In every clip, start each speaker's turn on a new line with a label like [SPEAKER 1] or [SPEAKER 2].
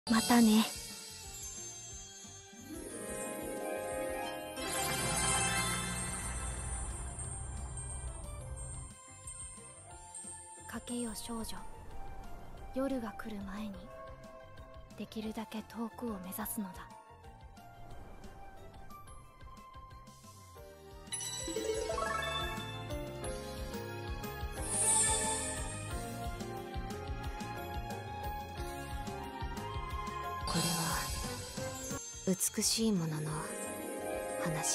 [SPEAKER 1] またね。かけよ少女、夜が来る前にできるだけ遠くを目指すのだ。これは美しいものの話。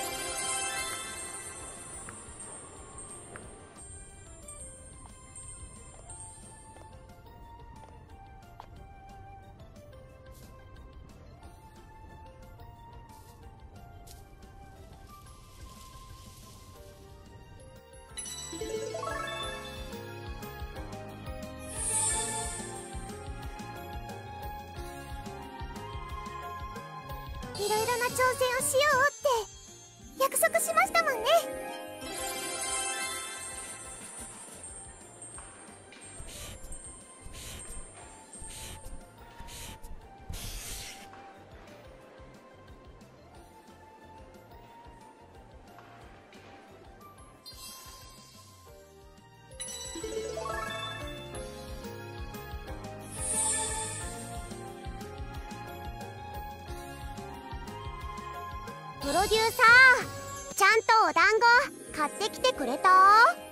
[SPEAKER 2] いろいろな挑戦をしようって約束しましたもんね。プロデューサー、ちゃんとお団子買ってきてくれた？